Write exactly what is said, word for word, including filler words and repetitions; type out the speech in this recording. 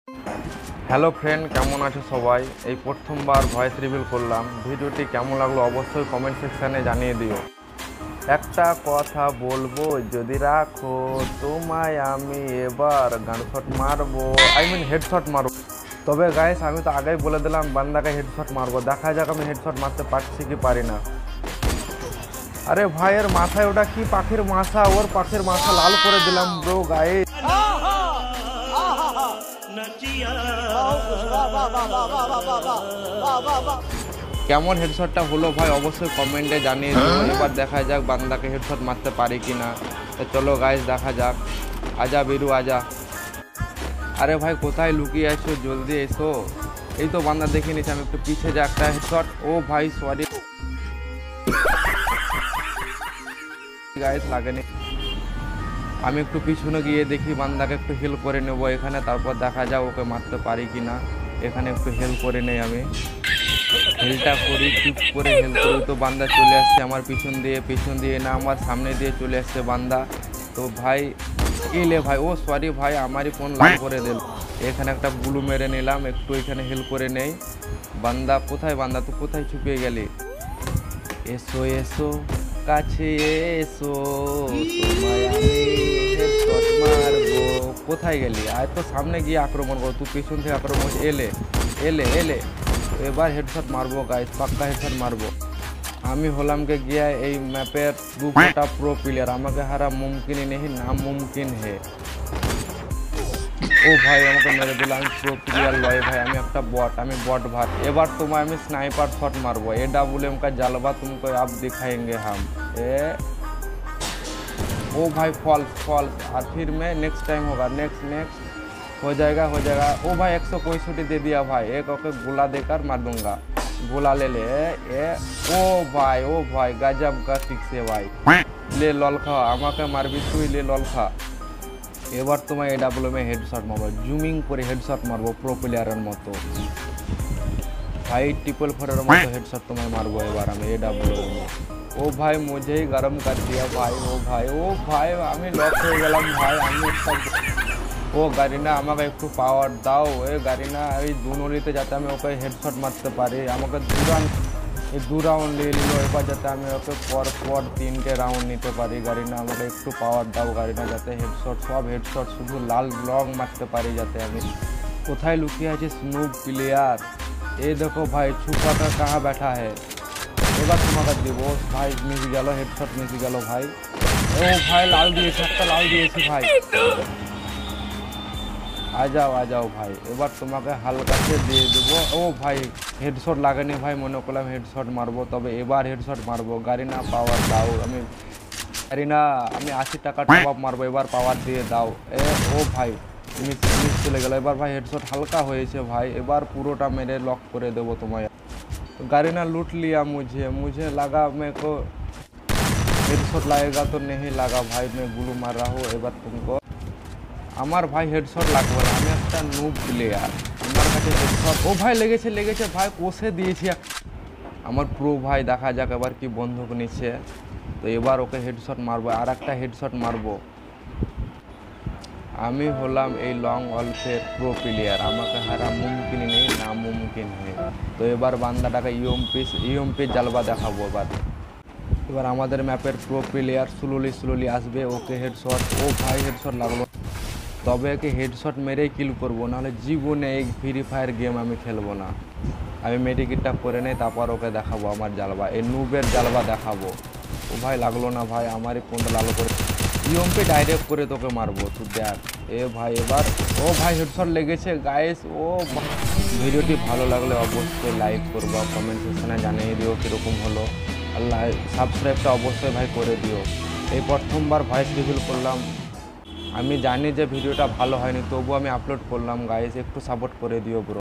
Hello friend, কেমন আছো সবাই? এই প্রথমবার ভয়েস রিভিল করলাম। ভিডিওটি কেমন লাগলো অবশ্যই কমেন্ট সেকশানে জানিয়ে দিও। একটা কথা বলবো, যদি রাখো তোমায় আমি এবার গানশট মারবো, আই মিন হেডশট মারবো। তবে গাইস, আমি তো আগেই বলে দিলাম বান্দাকে হেডশট মারবো। দেখা যাক আমি হেডশট মারতে পারছি কি পারি না। আরে ভাইয়ের মাথায় ওটা কি পাখির মাথা, ওর পাখির মাথা লাল করে দিলাম ব্রো গাইস। কেমন হেডশটটা হলো ভাই অবশ্যই কমেন্টে জানিয়ে দিও। এবার দেখা যাক বান্দাকে হেডশট মারতে পারি কিনা। তো চলো গাইস দেখা যাক। আজা বিরু আজা। আরে ভাই কোথায় লুকিয়ে আছো, জলদি এসো। এই তো বান্দা দেখে নিচ্ছি, আমি একটু পিছিয়ে যা। একটা হেডশট। ও ভাই সরি গাইস, লাগেনি। আমি একটু পিছনে গিয়ে দেখি বান্দাকে একটু হেল্প করে নেবো এখানে, তারপর দেখা যাক ওকে মারতে পারি কি না। এখানে একটু হেল্প করে নেই, আমি হেলটা করি, চুপ করে হেল্প করি। তো বান্দা চলে আসছে আমার পিছন দিয়ে, পিছন দিয়ে না আমার সামনে দিয়ে চলে আসছে বান্দা। তো ভাই এলে ভাই, ও সরি ভাই আমারই ফোন লাল করে দিল। এখানে একটা গুলু মেরে নিলাম, একটু এখানে হেল্প করে নেই। বান্দা কোথায়? বান্দা তো কোথায় ছুপিয়ে গেলি? এসো এসো কাছে এসো, তোমায় আমি হেডশট মারবো। কোথায় গেলি? আর তো সামনে গিয়ে আক্রমণ করো, তুই পিছন থেকে আক্রমণ। এলে এলে এলে এবার হেডশট মারবো গাইস, পাক্কা হেডশট মারবো। আমি হলাম কে গিয়া এই ম্যাপের দু ঘন্টা প্রো প্লেয়ার, আমাকে হারা মুমকিন নেই, নামুমকিন হে। ও ভাই আমাকে মেরে দিল, আমি প্রো প্লেয়ার লয় ভাই, আমি একটা বট, আমি বট ভাই। এবার তোমায় আমি স্নাইপার শট মারবো। ए डब्ल्यू एम का जलवा तुमको अब दिखाएंगे हम। ए ओ भाई फॉल्स फॉल्स, और फिर मैं नेक्स्ट टाइम होगा, नेक्स्ट नेक्स्ट हो जाएगा हो जाएगा। ओ भाई एक सौ पैंसठ दे दिया भाई, एक ओके गोला देकर मार दूंगा। गोला ले ले ए। ओ भाई ओ भाई गजब का ठीक से भाई, ले लल खा আমাকে মারবি তুই, ले लल खा। এবার তোমায় এ ডাব্লিউ এম হেডশট মারবো, জুমিং করে হেডশট মারবো প্রো প্লেয়ারের মতো ভাই, ट्रिपल फोर मत हेडशॉट तुम्हें मारबो এবার আমি এ ডাব্লিউ এম। ও ভাই मुझे ही गरम कर दिया भाई। ও ভাই ও ভাই আমি লক হয়ে গেলাম ভাই। আমি একটা ও গারিনা আমাকে একটু পাওয়ার দাও। এ গারিনা এই দুনলিতে যাতে আমি ওকে হেডশট মারতে পারি, আমাকে দু রাউন্ড এই দু রাউন্ড নিয়ে নিল। এবার যাতে আমি ওকে পর পর তিনটে রাউন্ড নিতে পারি। গারিনা আমাকে একটু পাওয়ার দাও গারিনা, যাতে হেডশট সব হেডশট শুধু লাল লং মারতে পারি যাতে আমি। কোথায় লুকিয়ে আছে স্নুপ প্লেয়ার? ये देखो भाई छुपा कहाँ बैठा है। এবার তোমাকে দিব ভাই, মিস গেল হেডশট, মিস গেল ভাই। ও ভাই লাল দিয়েছে, একটা লাল দিয়েছি ভাই। आ जाओ आ जाओ ভাই, এবার তোমাকে হালকা সে দিয়ে দেবো। ও ভাই হেডশট লাগেনি ভাই, মনে করলাম হেডশট মারবো, তবে এবার হেডশট মারবো। গারিনা পাওয়ার দাও, আমি গারিনা আমি আশি টাকা টপ আপ মারবো, এবার পাওয়ার দিয়ে দাও। এ ও ভাই মিস মিস চলে গেল। এবার ভাই হেডশট হালকা হয়েছে ভাই, এবার পুরোটা মেরে লক করে দেবো তোমায়। गारिना लूट लिया मुझे, मुझे लगा मेरे को हेडशॉट लगेगा तो नहीं लगा भाई, मैं गुलू मार रहा हूँ। এবার तुमको আমার ভাই হেডশট লাগবে না, আমি একটা নুব প্লেয়ার, আমার কাছে হেডশট। ও ভাই লেগেছে লেগেছে ভাই, কষে দিয়েছি আমার প্রো ভাই। দেখা যাক এবার কি বন্দুক নিচ্ছে। তো এবার ওকে হেডশট মারবো, আর একটা হেডশট মারবো। আমি হলাম এই লং অল্পের প্রো প্লেয়ার, আমাকে হারা মুমকিন নেই, নামুমকিন হে। তো এবার বান্দাটাকে ইউএমপি ইউএমপি জালবা দেখাবো। এবার এবার আমাদের ম্যাপের প্রো প্লেয়ার স্লোলি স্লোলি আসবে, ওকে হেডশট। ও ভাই হেডশট লাগলো, তবে একে হেডশট মেরেই কিল করবো, নাহলে জীবনে এই ফ্রি ফায়ার গেম আমি খেলবো না। আমি মেডিকিটটা করে নেই, তারপর ওকে দেখাবো আমার জালবা, এই নুবের জালবা দেখাবো। ও ভাই লাগলো না ভাই, আমারই ফোনটা লালো করে ইউএমপি ডাইরেক্ট করে তোকে মারবো, তুই দেখ। এ ভাই এবার ও ভাই হেডশট লেগেছে গাইস। ও ভিডিওটি ভালো লাগলে অবশ্যই লাইক করবা, কমেন্ট সেকশনে জানিয়ে দিও কীরকম হলো। আল্লাহ সাবস্ক্রাইবটা অবশ্যই ভাই করে দিও। এই প্রথমবার ভয়েস রিভিল করলাম, আমি জানি যে ভিডিওটা ভালো হয়নি, তবুও আমি আপলোড করলাম গাইস, একটু সাপোর্ট করে দিও ব্রো।